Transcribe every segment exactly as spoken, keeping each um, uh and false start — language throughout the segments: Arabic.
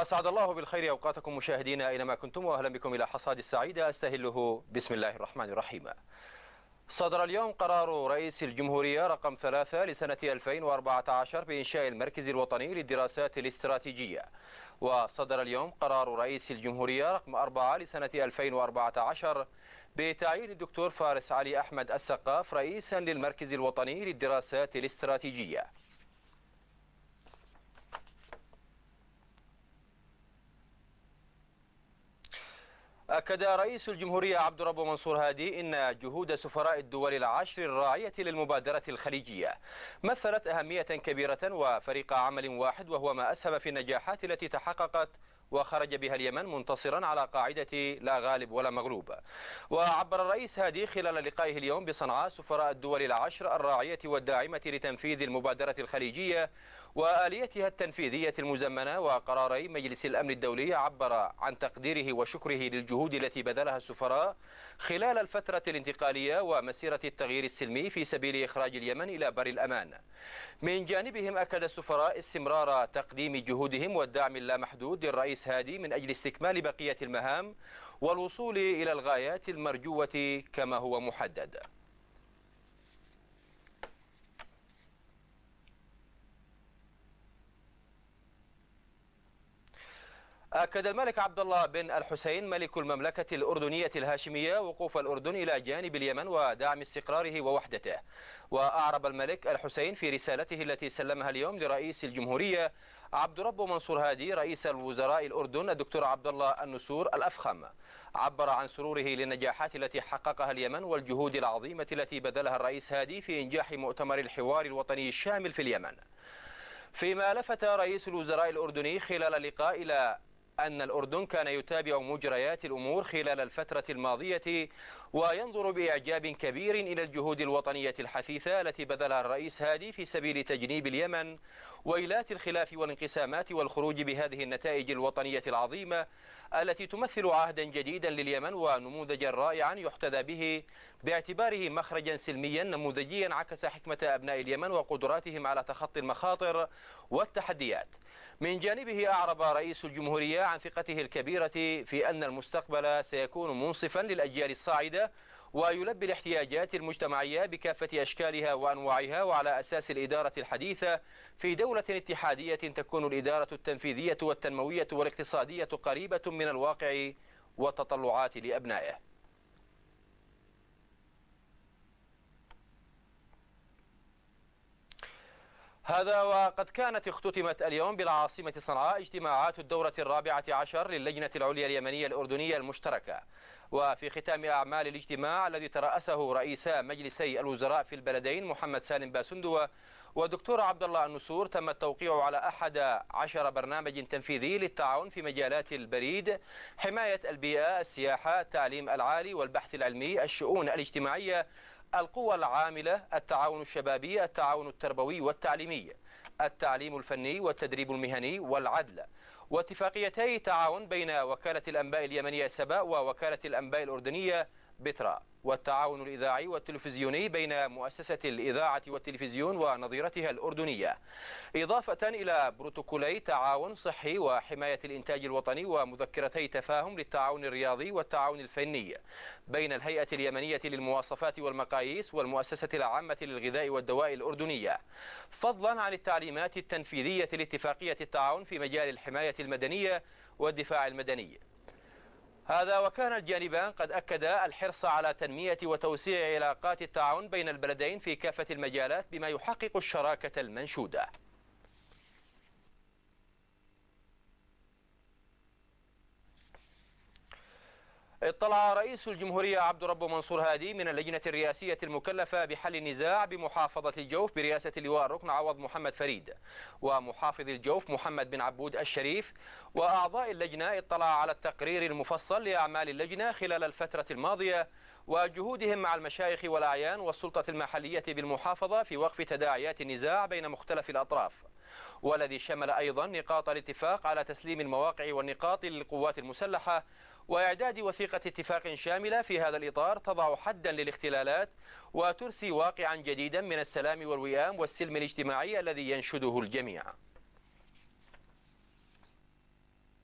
أسعد الله بالخير أوقاتكم مشاهدينا أينما كنتم، وأهلا بكم إلى حصاد السعيدة أستهله بسم الله الرحمن الرحيم. صدر اليوم قرار رئيس الجمهورية رقم ثلاثة لسنة ألفين وأربعة عشر بإنشاء المركز الوطني للدراسات الاستراتيجية، وصدر اليوم قرار رئيس الجمهورية رقم أربعة لسنة ألفين وأربعة عشر بتعيين الدكتور فارس علي أحمد السقاف رئيسا للمركز الوطني للدراسات الاستراتيجية. أكد رئيس الجمهورية عبد الرب منصور هادي إن جهود سفراء الدول العشر الراعية للمبادرة الخليجية مثلت أهمية كبيرة وفريق عمل واحد، وهو ما أسهم في النجاحات التي تحققت وخرج بها اليمن منتصرا على قاعدة لا غالب ولا مغلوب. وعبر الرئيس هادي خلال لقائه اليوم بصنعاء سفراء الدول العشر الراعية والداعمة لتنفيذ المبادرة الخليجية وآليتها التنفيذية المزمنة وقراري مجلس الأمن الدولي، عبر عن تقديره وشكره للجهود التي بذلها السفراء خلال الفترة الانتقالية ومسيرة التغيير السلمي في سبيل إخراج اليمن إلى بر الأمان. من جانبهم أكد السفراء استمرار تقديم جهودهم والدعم اللامحدود للرئيس هادي من أجل استكمال بقية المهام والوصول إلى الغايات المرجوة كما هو محدد. أكد الملك عبد الله بن الحسين ملك المملكة الأردنية الهاشمية وقوف الأردن إلى جانب اليمن ودعم استقراره ووحدته. وأعرب الملك الحسين في رسالته التي سلمها اليوم لرئيس الجمهورية عبد الرب منصور هادي رئيس الوزراء الأردن الدكتور عبد الله النسور الأفخم، عبر عن سروره للنجاحات التي حققها اليمن والجهود العظيمة التي بذلها الرئيس هادي في إنجاح مؤتمر الحوار الوطني الشامل في اليمن. فيما لفت رئيس الوزراء الأردني خلال اللقاء إلى أن الأردن كان يتابع مجريات الأمور خلال الفترة الماضية وينظر بإعجاب كبير إلى الجهود الوطنية الحثيثة التي بذلها الرئيس هادي في سبيل تجنيب اليمن وإيلات الخلاف والانقسامات والخروج بهذه النتائج الوطنية العظيمة التي تمثل عهدا جديدا لليمن ونموذجا رائعا يحتذى به باعتباره مخرجا سلميا نموذجيا عكس حكمة أبناء اليمن وقدراتهم على تخطي المخاطر والتحديات. من جانبه أعرب رئيس الجمهورية عن ثقته الكبيرة في أن المستقبل سيكون منصفا للأجيال الصاعدة ويلبي الاحتياجات المجتمعية بكافة أشكالها وأنواعها، وعلى أساس الإدارة الحديثة في دولة اتحادية تكون الإدارة التنفيذية والتنموية والاقتصادية قريبة من الواقع والتطلعات لأبنائه. هذا وقد كانت اختتمت اليوم بالعاصمة صنعاء اجتماعات الدورة الرابعة عشر للجنة العليا اليمنية الأردنية المشتركة. وفي ختام أعمال الاجتماع الذي ترأسه رئيسا مجلسي الوزراء في البلدين محمد سالم باسندوة ودكتور عبد الله النسور تم التوقيع على أحد عشر برنامج تنفيذي للتعاون في مجالات البريد، حماية البيئة، السياحة، التعليم العالي والبحث العلمي، الشؤون الاجتماعية، القوى العاملة، التعاون الشبابي، التعاون التربوي والتعليمي، التعليم الفني والتدريب المهني والعدل، واتفاقيتي تعاون بين وكالة الأنباء اليمنية سبأ ووكالة الأنباء الأردنية بتراء، والتعاون الإذاعي والتلفزيوني بين مؤسسة الإذاعة والتلفزيون ونظيرتها الأردنية، إضافة إلى بروتوكولي تعاون صحي وحماية الإنتاج الوطني ومذكرتي تفاهم للتعاون الرياضي والتعاون الفني بين الهيئة اليمنية للمواصفات والمقاييس والمؤسسة العامة للغذاء والدواء الأردنية، فضلا عن التعليمات التنفيذية لاتفاقية التعاون في مجال الحماية المدنية والدفاع المدني. هذا وكان الجانبان قد أكدا الحرص على تنمية وتوسيع علاقات التعاون بين البلدين في كافة المجالات بما يحقق الشراكة المنشودة. اطلع رئيس الجمهورية عبد الرب منصور هادي من اللجنة الرئاسية المكلفة بحل النزاع بمحافظة الجوف برئاسة اللواء الركن عوض محمد فريد ومحافظ الجوف محمد بن عبود الشريف وأعضاء اللجنة اطلع على التقرير المفصل لأعمال اللجنة خلال الفترة الماضية وجهودهم مع المشايخ والأعيان والسلطة المحلية بالمحافظة في وقف تداعيات النزاع بين مختلف الأطراف، والذي شمل أيضا نقاط الاتفاق على تسليم المواقع والنقاط للقوات المسلحة وإعداد وثيقة اتفاق شاملة في هذا الإطار تضع حدا للاختلالات وترسي واقعا جديدا من السلام والوئام والسلم الاجتماعي الذي ينشده الجميع.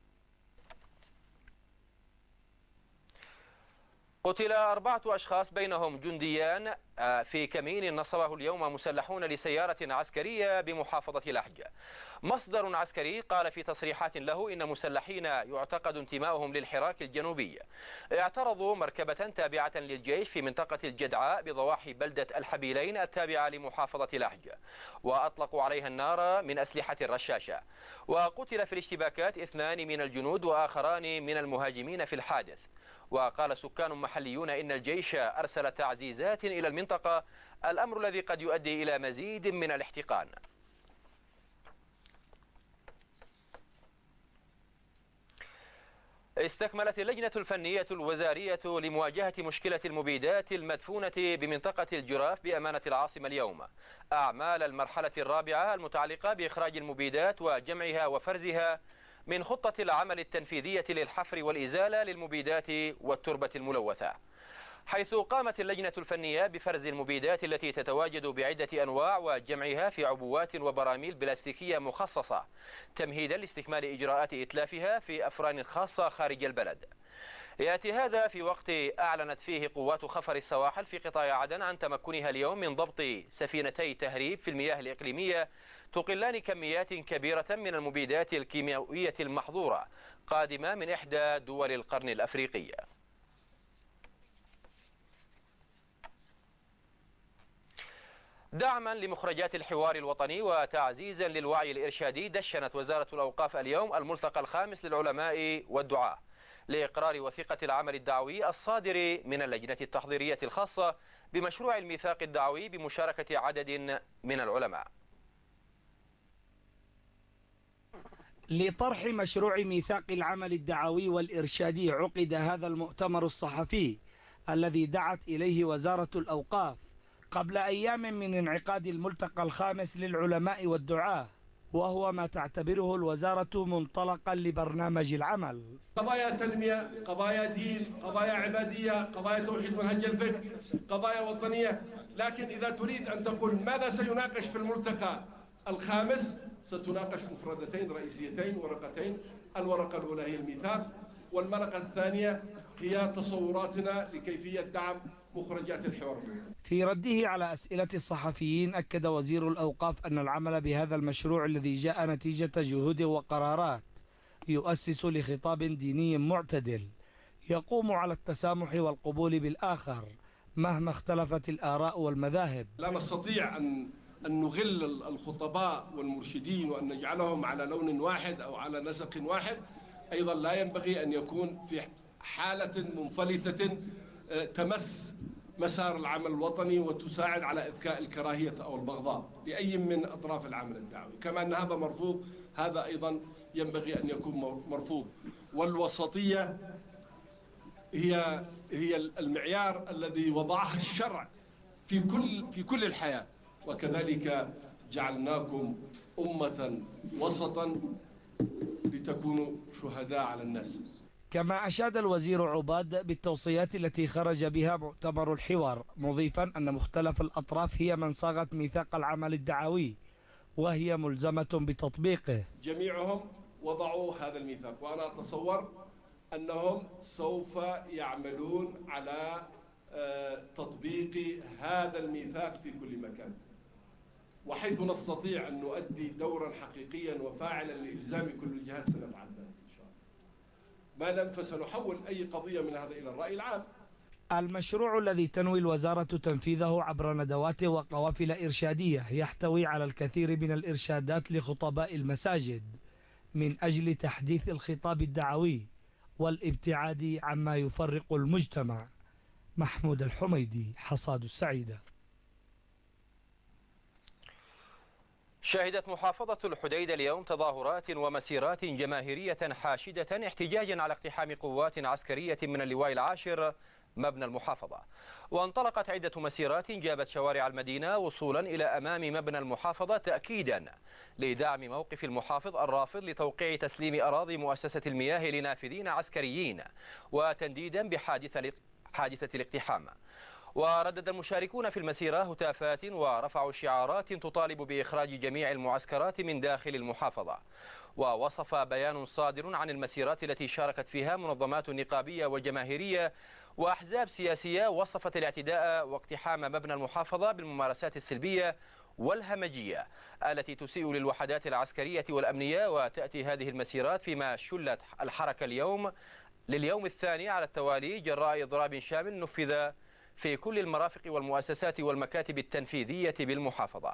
قتل أربعة أشخاص بينهم جنديان في كمين نصبه اليوم مسلحون لسيارة عسكرية بمحافظة لحج. مصدر عسكري قال في تصريحات له إن مسلحين يعتقد انتمائهم للحراك الجنوبي اعترضوا مركبة تابعة للجيش في منطقة الجدعاء بضواحي بلدة الحبيلين التابعة لمحافظة لحج، وأطلقوا عليها النار من أسلحة رشاشة. وقتل في الاشتباكات اثنان من الجنود وآخران من المهاجمين في الحادث. وقال سكان محليون إن الجيش أرسل تعزيزات إلى المنطقة، الأمر الذي قد يؤدي إلى مزيد من الاحتقان. استكملت اللجنة الفنية الوزارية لمواجهة مشكلة المبيدات المدفونة بمنطقة الجراف بأمانة العاصمة اليوم أعمال المرحلة الرابعة المتعلقة بإخراج المبيدات وجمعها وفرزها من خطة العمل التنفيذية للحفر والإزالة للمبيدات والتربة الملوثة، حيث قامت اللجنة الفنية بفرز المبيدات التي تتواجد بعدة أنواع وجمعها في عبوات وبراميل بلاستيكية مخصصة تمهيدا لاستكمال إجراءات إتلافها في أفران خاصة خارج البلد. يأتي هذا في وقت أعلنت فيه قوات خفر السواحل في قطاع عدن عن تمكنها اليوم من ضبط سفينتي تهريب في المياه الإقليمية تقلان كميات كبيرة من المبيدات الكيميائية المحظورة قادمة من إحدى دول القرن الأفريقي. دعما لمخرجات الحوار الوطني وتعزيزا للوعي الإرشادي، دشنت وزارة الأوقاف اليوم الملتقى الخامس للعلماء والدعاة لإقرار وثيقة العمل الدعوي الصادر من اللجنة التحضيرية الخاصة بمشروع الميثاق الدعوي بمشاركة عدد من العلماء. لطرح مشروع ميثاق العمل الدعوي والإرشادي عقد هذا المؤتمر الصحفي الذي دعت إليه وزارة الأوقاف قبل أيام من انعقاد الملتقى الخامس للعلماء والدعاة، وهو ما تعتبره الوزارة منطلقا لبرنامج العمل. قضايا تنمية، قضايا دين، قضايا عبادية، قضايا توحيد منهج الفكر، قضايا وطنية، لكن إذا تريد أن تقول ماذا سيناقش في الملتقى الخامس، ستناقش مفردتين رئيسيتين، ورقتين. الورقة الأولى هي الميثاق، والورقة الثانية هي تصوراتنا لكيفية دعم مخرجات الحوار. في رده على أسئلة الصحفيين، أكد وزير الأوقاف أن العمل بهذا المشروع الذي جاء نتيجة جهود وقرارات يؤسس لخطاب ديني معتدل يقوم على التسامح والقبول بالآخر مهما اختلفت الآراء والمذاهب. لا نستطيع أن أن نغل الخطباء والمرشدين وأن نجعلهم على لون واحد أو على نسق واحد. أيضا لا ينبغي أن يكون في حالة منفلتة تمس مسار العمل الوطني وتساعد على إذكاء الكراهية أو البغضاء لأي من أطراف العمل الدعوي. كما أن هذا مرفوض، هذا أيضا ينبغي أن يكون مرفوض. والوسطية هي هي المعيار الذي وضعه الشرع في كل في كل الحياة، وكذلك جعلناكم أمة وسطا لتكونوا شهداء على الناس. كما أشاد الوزير عباد بالتوصيات التي خرج بها مؤتمر الحوار، مضيفا أن مختلف الأطراف هي من صاغت ميثاق العمل الدعوي وهي ملزمة بتطبيقه. جميعهم وضعوا هذا الميثاق، وأنا أتصور أنهم سوف يعملون على تطبيق هذا الميثاق في كل مكان، وحيث نستطيع أن نؤدي دورا حقيقيا وفاعلا لإلزام كل الجهات سنفعل ذلك إن شاء الله. ما لم فسنحول أي قضية من هذا إلى الرأي العام. المشروع الذي تنوي الوزارة تنفيذه عبر ندوات وقوافل إرشادية يحتوي على الكثير من الإرشادات لخطباء المساجد من أجل تحديث الخطاب الدعوي والابتعاد عما يفرق المجتمع. محمود الحميدي، حصاد السعيدة. شهدت محافظة الحديدة اليوم تظاهرات ومسيرات جماهيرية حاشدة احتجاجا على اقتحام قوات عسكرية من اللواء العاشر مبنى المحافظة. وانطلقت عدة مسيرات جابت شوارع المدينة وصولا إلى أمام مبنى المحافظة تأكيدا لدعم موقف المحافظ الرافض لتوقيع تسليم أراضي مؤسسة المياه لنافذين عسكريين، وتنديدا بحادثة حادثة الاقتحام. وردد المشاركون في المسيرة هتافات ورفعوا شعارات تطالب بإخراج جميع المعسكرات من داخل المحافظة. ووصف بيان صادر عن المسيرات التي شاركت فيها منظمات نقابية وجماهيرية وأحزاب سياسية وصفت الاعتداء واقتحام مبنى المحافظة بالممارسات السلبية والهمجية التي تسيء للوحدات العسكرية والأمنية. وتأتي هذه المسيرات فيما شلت الحركة اليوم لليوم الثاني على التوالي جراء إضراب شامل نفذ في كل المرافق والمؤسسات والمكاتب التنفيذية بالمحافظة.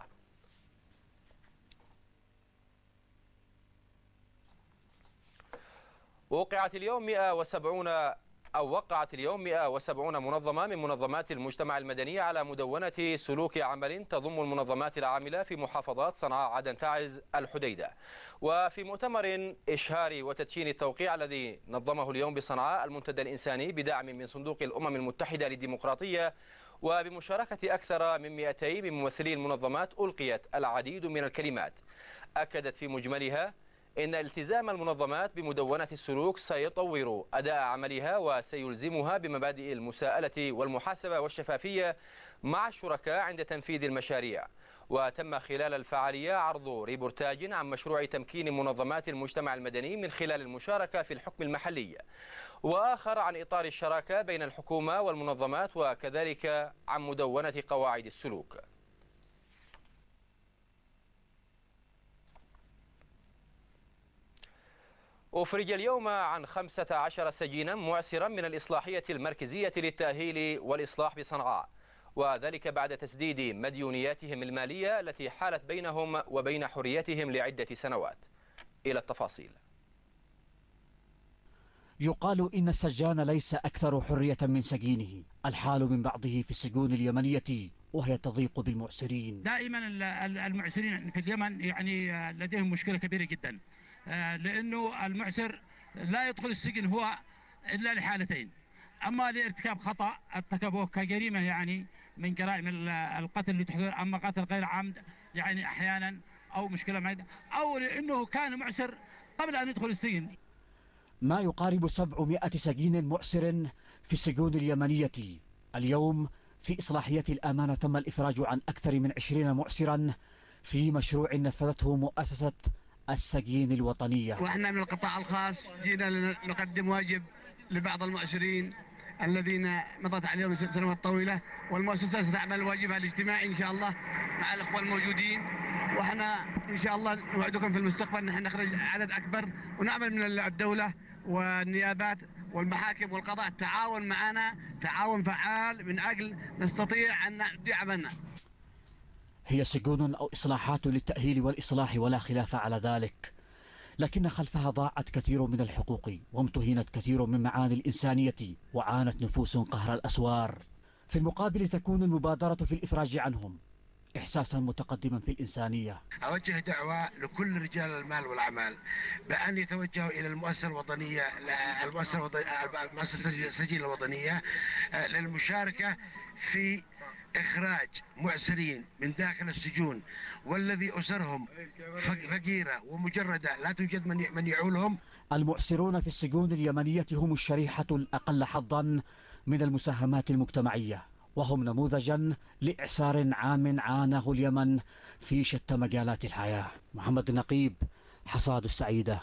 وقعت اليوم مئة وسبعين أو وقعت اليوم مئة وسبعين منظمة من منظمات المجتمع المدني على مدونة سلوك عمل تضم المنظمات العاملة في محافظات صنعاء، عدن، تعز، الحديدة. وفي مؤتمر إشهاري وتدشين التوقيع الذي نظمه اليوم بصنعاء المنتدى الإنساني بدعم من صندوق الأمم المتحدة للديمقراطية وبمشاركة أكثر من مئتين من ممثلي المنظمات ألقيت العديد من الكلمات أكدت في مجملها إن التزام المنظمات بمدونة السلوك سيطور أداء عملها وسيلزمها بمبادئ المساءلة والمحاسبة والشفافية مع الشركاء عند تنفيذ المشاريع. وتم خلال الفعالية عرض ريبورتاج عن مشروع تمكين منظمات المجتمع المدني من خلال المشاركة في الحكم المحلي، وآخر عن إطار الشراكة بين الحكومة والمنظمات، وكذلك عن مدونة قواعد السلوك. أفرج اليوم عن خمسة عشر سجينا معسرا من الإصلاحية المركزية للتأهيل والإصلاح بصنعاء، وذلك بعد تسديد مديونياتهم المالية التي حالت بينهم وبين حريتهم لعدة سنوات. إلى التفاصيل. يقال إن السجان ليس أكثر حرية من سجينه، الحال من بعضه في السجون اليمنية وهي تضيق بالمعسرين. دائما المعسرين في اليمن يعني لديهم مشكلة كبيرة جدا، لأنه المعسر لا يدخل السجن هو إلا لحالتين: أما لارتكاب خطأ ارتكبه كجريمة يعني من جرائم القتل اللي تحضر، أما قتل غير عمد يعني أحيانا، أو مشكلة معدة، أو لأنه كان معسر قبل أن يدخل السجن. ما يقارب سبعمائة سجين معسر في السجون اليمنية. اليوم في إصلاحية الأمانة تم الإفراج عن أكثر من عشرين معسرا في مشروع نفذته مؤسسة السجين الوطنية. وإحنا من القطاع الخاص جينا نقدم واجب لبعض المعسرين الذين مضت عليهم سنوات طويلة، والمؤسسة ستعمل واجبها الاجتماعي إن شاء الله مع الأخوة الموجودين، وإحنا إن شاء الله نوعدكم في المستقبل نحن نخرج عدد أكبر، ونعمل من الدولة والنيابات والمحاكم والقضاء التعاون معنا تعاون فعال من أجل نستطيع أن نؤدي عملنا. هي سجون أو إصلاحات للتأهيل والإصلاح ولا خلاف على ذلك، لكن خلفها ضاعت كثير من الحقوق وامتهنت كثير من معاني الإنسانية وعانت نفوس قهر الأسوار. في المقابل تكون المبادرة في الإفراج عنهم إحساسا متقدما في الإنسانية. أوجه دعوة لكل رجال المال والأعمال بأن يتوجهوا إلى المؤسسة الوطنية المؤسسة السجين الوطنية للمشاركة في إخراج معسرين من داخل السجون، والذي أسرهم فقيرة ومجردة لا توجد من يعولهم. المعسرون في السجون اليمنية هم الشريحة الأقل حظا من المساهمات المجتمعية، وهم نموذجا لإعسار عام عاناه اليمن في شتى مجالات الحياة. محمد النقيب، حصاد السعيدة.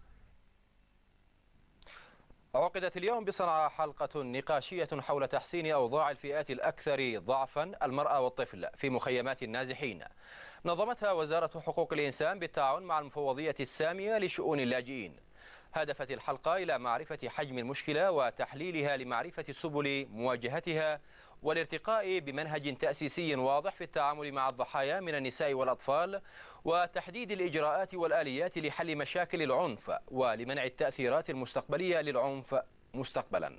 عقدت اليوم بصنعاء حلقة نقاشية حول تحسين أوضاع الفئات الأكثر ضعفا، المرأة والطفل، في مخيمات النازحين. نظمتها وزارة حقوق الإنسان بالتعاون مع المفوضية السامية لشؤون اللاجئين. هدفت الحلقة إلى معرفة حجم المشكلة وتحليلها لمعرفة سبل مواجهتها والارتقاء بمنهج تأسيسي واضح في التعامل مع الضحايا من النساء والأطفال، وتحديد الإجراءات والآليات لحل مشاكل العنف ولمنع التأثيرات المستقبلية للعنف مستقبلا.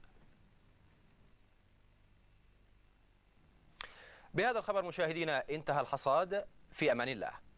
بهذا الخبر مشاهدينا انتهى الحصاد، في أمان الله.